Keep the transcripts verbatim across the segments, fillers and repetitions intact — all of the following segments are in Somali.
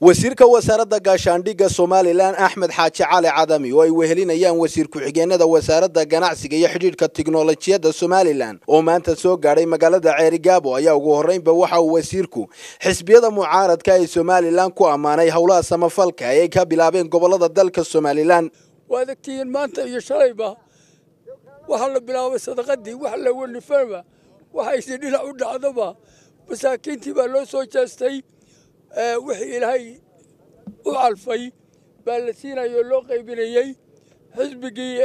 wasiirka wasaaradda gaashaandhigga Somaliland Axmed Xaaji Cali Cadami oo ay wehelinayaan wasiir ku-xigeenada wasaaradda ganacsiga iyo xidhiidhka tiknoolajiyadda Somaliland oo maanta soo gaaray magaalada Ceerigaabo ayaa ugu horeynba waxa uu wasiirku xisbiyada mucaaradka ee Somaliland ku amaanay hawlaha samafalka ay ka bilaabeen gobolada dalka Somaliland. waadagtiin maanta iyo shalayba waxa la bilaabay sadaqadii wax la wanifayba waxa isii dhinac u dhacdaba masaakiintii baa loo soo jeestay wixii ilaahay u calfay baa la siinayo loo qaybinayay xisbigii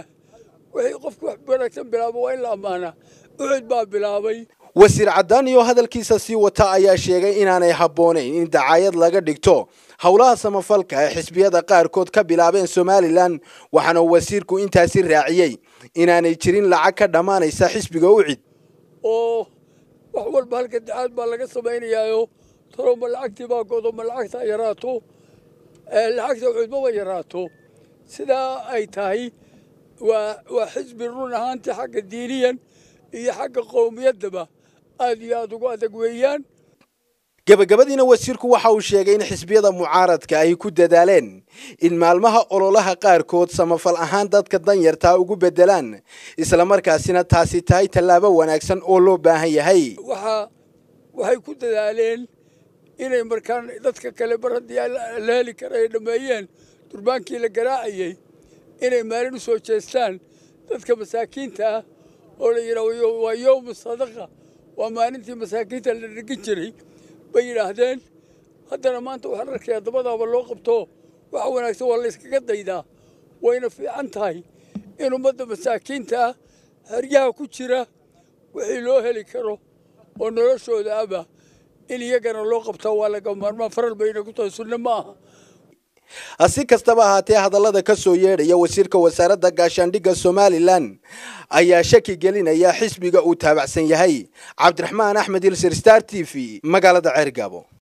wixii qofku wax wanaagsan bilaabo waa in la amaana ucid baa bilaabay. wasiir Cadaan iyo hadalkiisa sii wata ayaa sheegay inaanay habboonayn in dacaayad laga dhigto hawlaha samafalka ee xisbiyada qaarkood ka bilaabeen Somaliland waxaana wasiirku intaasi raaciyay inaanay jirin lacag ka dhamaanaysa xisbiga ucid oo wax walba halka dacaad baa laga sameeyay toro ma lacagtii baa godo ma lacagta yaraato ee lacagta ucid ma yaraato sida ay tahay waa waa xisbi run ahaantii xagga diiniyan iyo xagga qowmiyadaba aad iyo aad ugu adag weeyaan. gabagabadiina wasiirku waxa uu sheegay in xisbiyada mucaaradka ay ku dadaaleen in maalmaha ololaha qaarkood samafal ahaan dadka danyarta ugu bedelaan isla markaasina taasi tahay tallaabo wanaagsan oo loo baahan yahay. waxa waxay ku dadaaleen inay markaan dadka kale baradii la heli karay dhameeyeen durbaankii la garaacayay inay maalin u soo jeestaan dadka masaakiinta ah oo la yiraahdo waa yawm sadaqa waa maalintii masaakiinta la dhigin jiray bay yiraahdeen haddana maanta waxaan arkayaa dabadaaba loo qabto waxa wanaagsan waa la iskaga daydaa wayna fiican tahay in ummadda masaakiinta haryaha ku jira wixii loo heli karo oo noloshooda aba in iyagana loo qabto waa laga maarmaan faral bayna ku tahay sunna maaha. asi kastaba ahaatee hadallada ka soo yeedhaya wasiirka wasaaradda gaashaandhigga Somaliland ayaa shaki gelinaya xisbiga uu taabacsan yahay. Cabdiraxmaan Axmed Ilsir Star T V magaalada Ceerigaabo.